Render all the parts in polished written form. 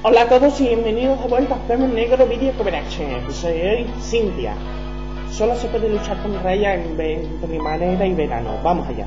Hola a todos y bienvenidos de vuelta a Premium Negro Video Coverage. Soy Cynthia. Solo se puede luchar con Raya en primavera y verano. Vamos allá.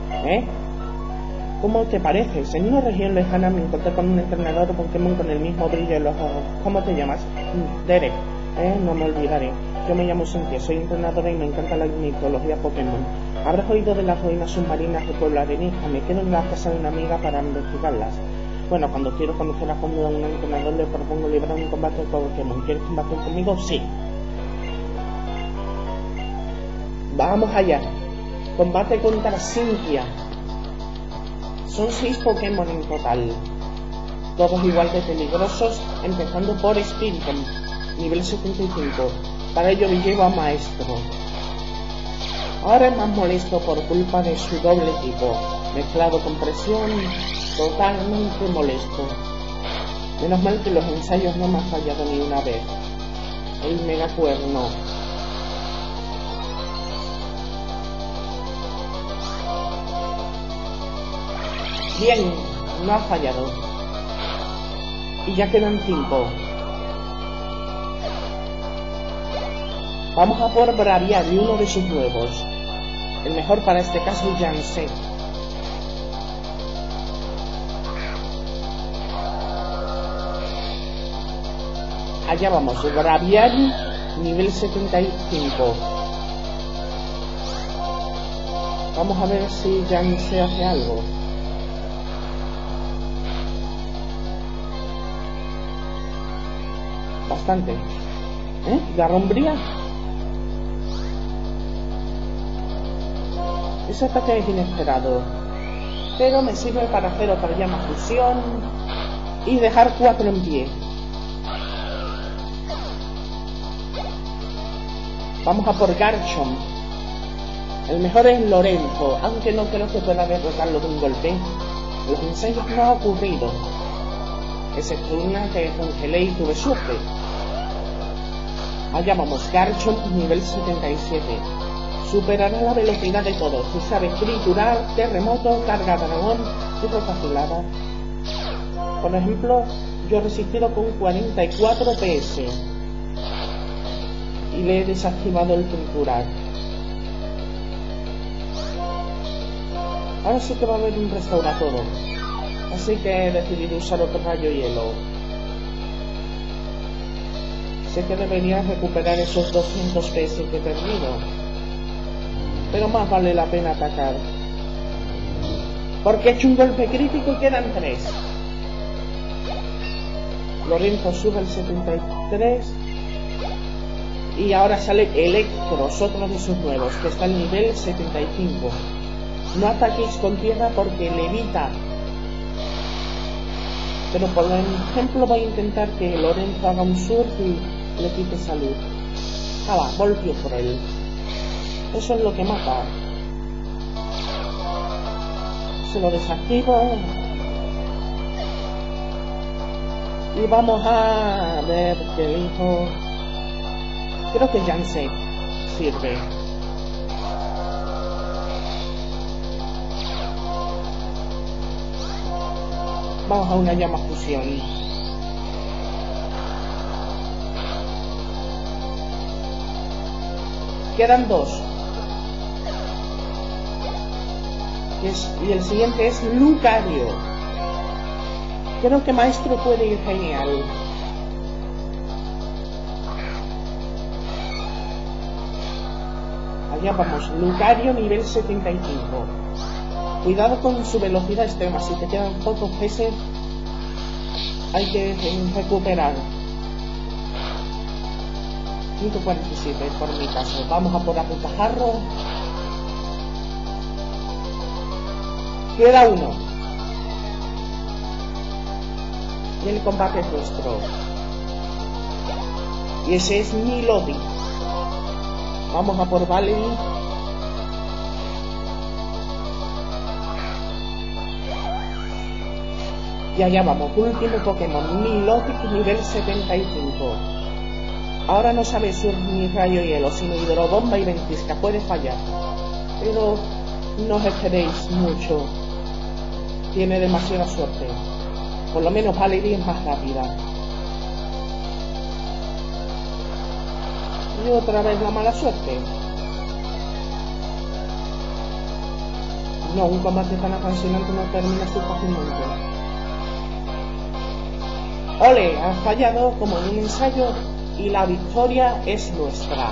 ¿Cómo te pareces? En una región lejana me encontré con un entrenador de Pokémon con el mismo brillo en los ojos. ¿Cómo te llamas? Derek. No me olvidaré. Yo me llamo Cynthia, soy entrenadora y me encanta la mitología Pokémon. Habrás oído de las ruinas submarinas de Pueblo Arenisca. Me quedo en la casa de una amiga para investigarlas. Bueno, cuando quiero conocer a fondo a un entrenador le propongo librar un combate de Pokémon. ¿Quieres combatir conmigo? Sí. Vamos allá. Combate contra Cynthia. Son 6 Pokémon en total. Todos igual de peligrosos, empezando por Spiritomb, nivel 75. Para ello me llevo a Maestro. Ahora es más molesto por culpa de su doble tipo, mezclado con presión, totalmente molesto. Menos mal que los ensayos no me han fallado ni una vez. El Megacuerno. Bien, no ha fallado. Y ya quedan 5. Vamos a por Braviary, uno de sus nuevos. El mejor para este caso es Janse. Allá vamos, Braviary, nivel 75. Vamos a ver si Janse hace algo. Bastante. Garrombría. Ese ataque es inesperado, pero me sirve para hacer otra llama fusión y dejar 4 en pie. Vamos a por Garchomp. El mejor es Lorenzo, aunque no creo que pueda derrotarlo de un golpe. Los ensayos no ha ocurrido, excepto una que congelé y tuve suerte. Allá vamos, Garchomp nivel 77. Superará la velocidad de todos. Si sabe triturar, terremoto, carga dragón y roca azulada. Por ejemplo, yo he resistido con 44 PS. Y le he desactivado el triturar. Ahora sí que va a haber un restaurador. Así que he decidido usar otro rayo hielo. Sé que debería recuperar esos 200 PS que he perdido. Pero más vale la pena atacar. Porque he hecho un golpe crítico y quedan 3. Lorenzo sube al 73. Y ahora sale Electros, otro de sus nuevos, que está al nivel 75. No ataquéis con tierra porque levita. Pero por ejemplo voy a intentar que Lorenzo haga un surf y le quite salud. Va, volvió por él. Eso es lo que mata. Se lo desactivo. Y vamos a ver qué elijo. Creo que Janse sirve. Vamos a una llama fusión. Quedan 2. Y el siguiente es Lucario. Creo que Maestro puede ir genial. Allá vamos, Lucario nivel 75. Cuidado con su velocidad extrema, si te quedan pocos PS hay que recuperar. 147 por mi caso. Vamos a por Apuntajarro. Queda 1. Y el combate es nuestro. Y ese es Milodi. Vamos a por Valerie. Y allá vamos, último Pokémon, Milotic nivel 75. Ahora no sabe sur ni rayo hielo, sino hidrobomba y ventisca, puede fallar. Pero no os esperéis mucho. Tiene demasiada suerte. Por lo menos Valerie es más rápida. Y otra vez la mala suerte. No, un combate tan apasionante no termina así fácilmente. ¡Ole! Has fallado como en un ensayo y la victoria es nuestra.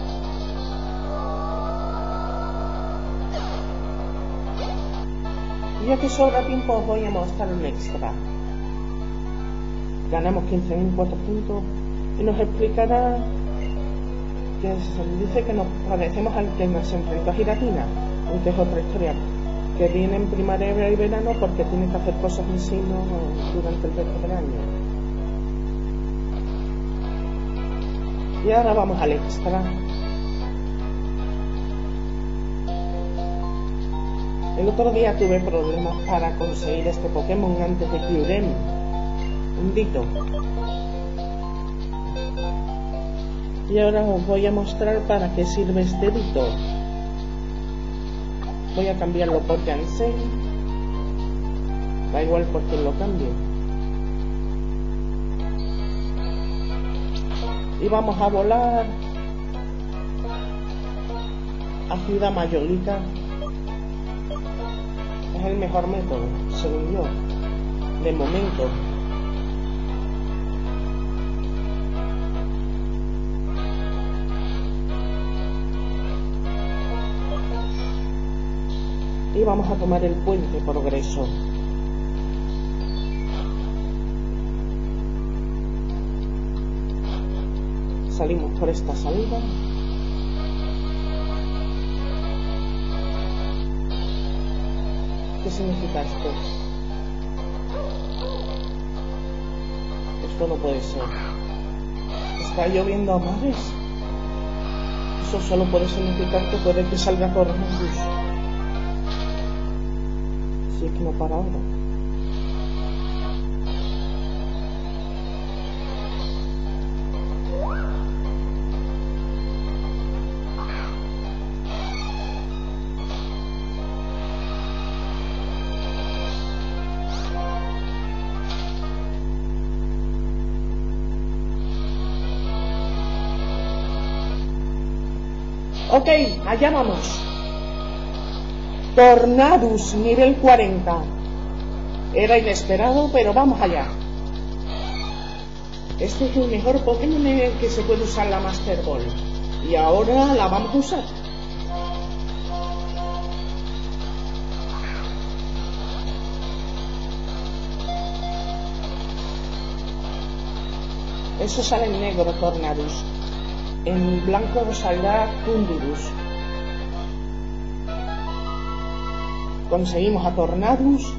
Y ya que sobra tiempo os voy a mostrar un extra. Ganamos 15.400 y nos explicará que se dice que nos parecemos al que nos enfrentó a Giratina, aunque es otra historia, que viene en primavera y verano porque tiene que hacer cosas en sí durante el resto del año. Y ahora vamos al extra. El otro día tuve problemas para conseguir este Pokémon antes de Kyurem, un Ditto. Y ahora os voy a mostrar para qué sirve este Ditto. Voy a cambiarlo por Yansei. Da igual por quien lo cambie. Y vamos a volar a Ciudad Mayolica. Es el mejor método, según yo, de momento. Y vamos a tomar el puente Progreso. Salimos por esta salida. ¿Qué significa esto? Esto no puede ser. Está lloviendo a mares. Eso solo puede significar que puede que salga coronavirus. Si es que no para ahora. Ok, allá vamos. Tornadus, nivel 40. Era inesperado, pero vamos allá. Este es el mejor Pokémon en el que se puede usar la Master Ball. Y ahora la vamos a usar. Eso sale en negro, Tornadus. En blanco saldrá Thundurus. Conseguimos a Tornadus.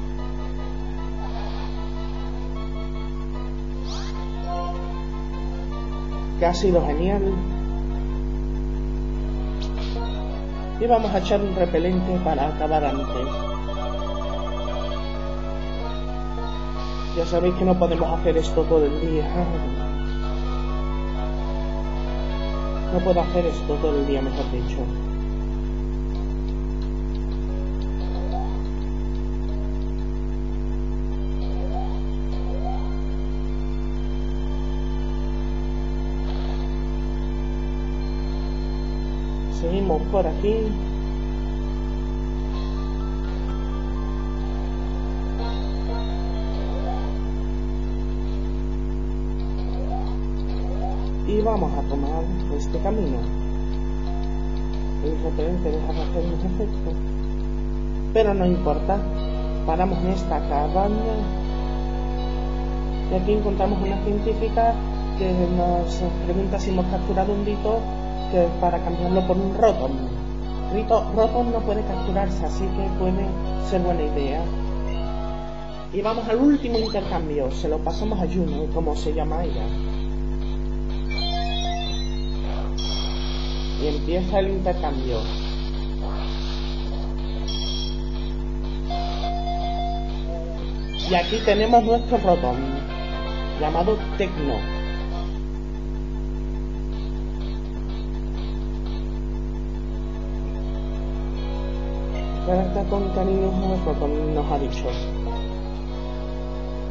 Que ha sido genial. Y vamos a echar un repelente para acabar antes. Ya sabéis que no podemos hacer esto todo el día. No puedo hacer esto todo el día, mejor dicho. Seguimos por aquí. Y vamos a tomar este camino. El repelente deja de hacer un efecto, pero no importa. Paramos en esta cabaña y aquí encontramos una científica que nos pregunta si hemos capturado un Ditto, que para cambiarlo por un Rotom. Rotom no puede capturarse, así que puede ser buena idea. Y vamos al último intercambio. Se lo pasamos a Juno, como se llama ella. Y empieza el intercambio. Y aquí tenemos nuestro Rotom, llamado Tecno. Trata con cariño a Rotom, nos ha dicho.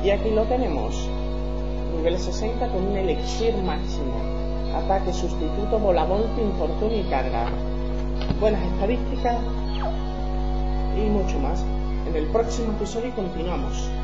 Y aquí lo tenemos, nivel 60 con un elixir máximo, ataque, sustituto, bola, volte, infortunio y carga, buenas estadísticas y mucho más. En el próximo episodio continuamos.